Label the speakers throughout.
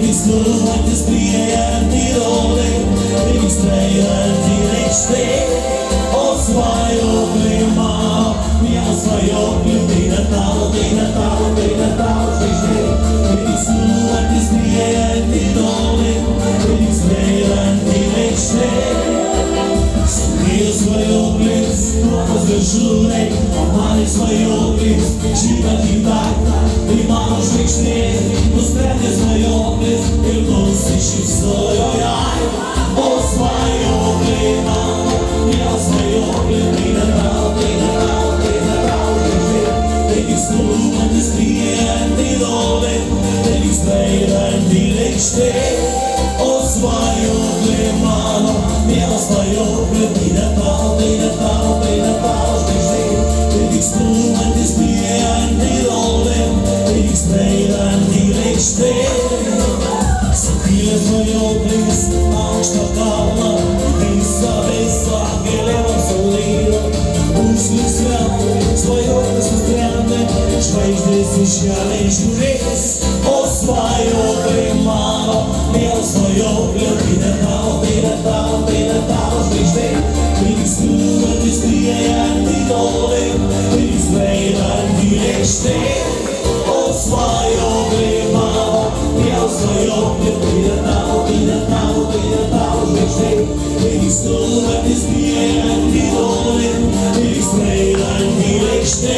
Speaker 1: Stulantis priejantį rolį, tik skraidantį lėkštė, o svajoklį mano, vienas svajoklį, tai ne tavo, tai ne tavo, tai ne tavo žvaigždė. Tik stulantis priejantį rolį, tik skraidantį lėkštė, skrydęs svajoklis, nuogas viršūnai, o mani svajoklis, žymantį taktą, tai mano žvaigždė. Nusprendė svajoklis ir nusišypsojo jai, o svajokliai mano, mielas svajoklis, tai ne tau, tai ne tau, tai ne tau žvaigždė. Tai tik stulantis priejantį rolį, tai tik skraidantį lėkštė, o svajokliai mano, mielas svajoklis, tai ne tau, tai ne tau, tai ne tau žvaigždė. Tai tik stulantis priejantį rolį, tai tik skraidantį lėkštė. Sukilęs svajoklis aukštą kalną, visą gėlėm apsaulyta. Užsliks vėl, svajoklis nusprendė, žvaigždės į žemę žiūrės. O svajokliai mano, mielas svajokli, tai ne tau, tai ne tau, tai ne tau žvaigždė. Tai tik stulantis priejantį rolį, tai tik skraidantį lėkštė. O svajokliai mano, mielas svajokli, tai ne tau, tai ne tau, tai ne tau žvaigždė. Tai tik stulantis priejantį rolį, tai tik skraidantį lėkštė.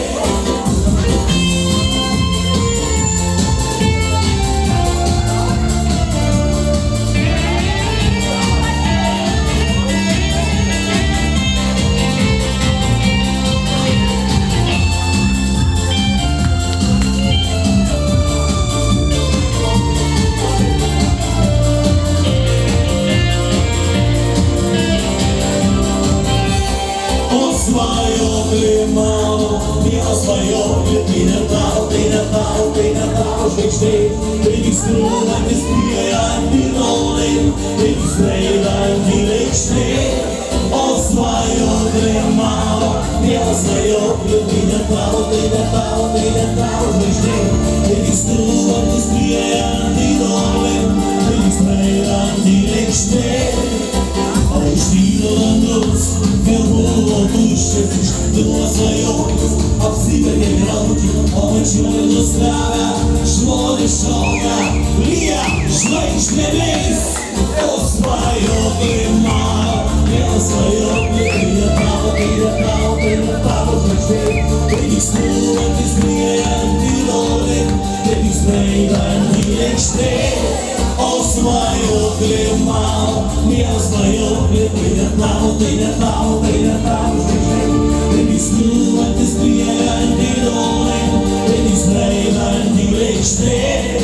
Speaker 1: Svajokli mano, mielas svajokli, tai ne tau, tai ne tau, tai ne tau žvaigždė. Tai tik stulantis priejantį rolį, tai tik skraidantį lėkštė. O svajokli mano, mielas svajokli, tai ne tau, tai ne tau, tai ne tau žvaigždė. Tai tik stulantis priejantį rolį, tai tik skraidantį lėkštė. Auštyno langus vėl buvo tuščias, išduos svajoklis, apsiverkė graudį, o pačioj nustebę žmonės šaukia, lyja žvaigždėmis. O svajokli mano, mielas svajokli, tai ne tavo, tai ne tavo, tai ne tavo žvaigždė. Tai tik stulantis priejantį rolį, tai tik skraidantį lėkštė. O svajokli mano, mielas svajokli, tai ne tavo, tai ne tavo, tai ne tavo žvaigždė. Tai tik stulantis priejantį rolį, tai tik skraidantį lėkštė.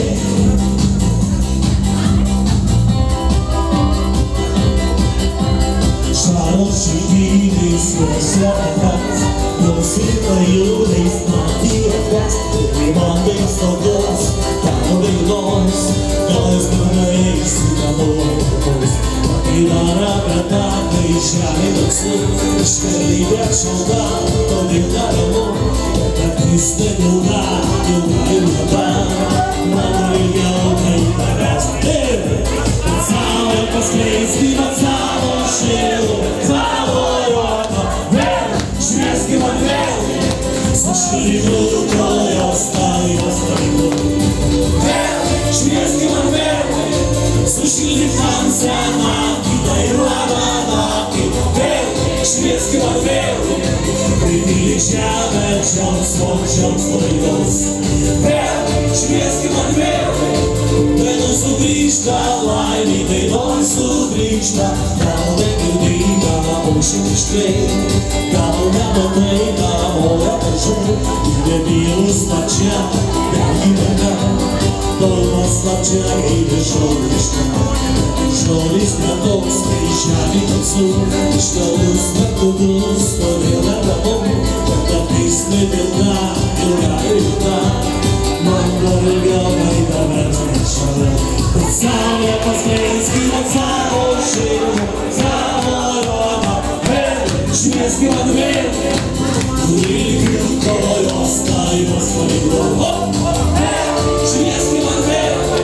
Speaker 1: Šaros žydys jos apats, jos įvajūrais matį atves. Tai man taip stogos, tavo veilos, gal jūs panaeis į tavo vaikus. Matydara apie tą, kai žemė toksai, iškalybė šalta, todėl neramu. Bet artistė ilga, ilga ir ilga, mano ilgiau tai tavęs. Bet savo paskleiski, bet savo šėlų, savo juoką, vėl, švieski man vėl, suškalimu kojos tajos taimu. Vėl, švieski man vėl, sušildyk man seną kitą ir labą naktį. Vėl, švieski man vėl, pripildyk žemę džiaugsmo laidos. Vėl, švieski man vėl, dainos sugrįžta laimė, dainos sugrįžta. Gal negirdinga aušim iškrei, gal nematai, gal ora mažai. Ir nebylus pačia, gal gyvena, tol paslapčia gyvė žoliška. Žolis netoks, kai žemė tamsu, iškalus metodus, todėl neramu. Bet apteistai ilga, ilga ir ilga, man dar ilgiau tai tavęs nešalia. Bet saulė paskleiski man savo šilumą, savo juoką, vėl, švieski man vėl, įlygiu kojos tajos pareigų. Vėl, švieski man vėl,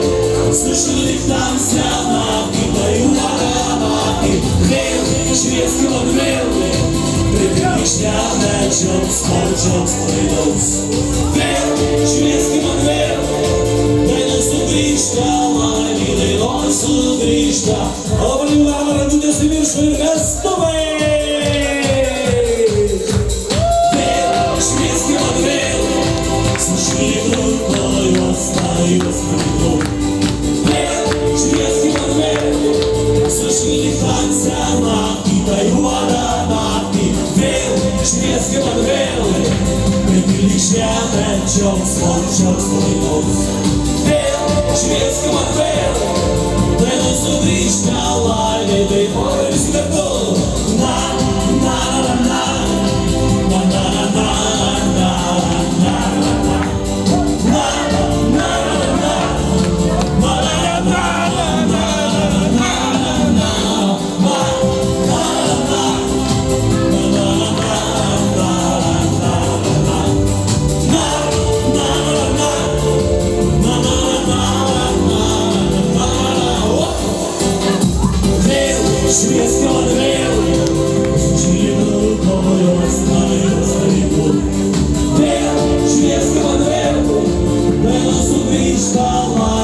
Speaker 1: Слышали танцы, анапки, даю ароматы. Белый, шведский модвелый, припрямишняный, чем стройнос. Белый, шведский модвелый, дай носу бричка, мами, дай носу бричка. Обливава радуня совершил гастовый. Белый, шведский модвелый, слышали другой, остаюсь прикол. Шведский модвель, слышали танцы, анапки, даю ароматы. Белый, шведский модвель, припрямишняный, чем стройнос. Белый, шведский модвель, дай носу бричка, лайли, дай мой сверху. Шведский модвель, слышали другой, остаюсь прикол. Белый, шведский модвель, дай носу бричка,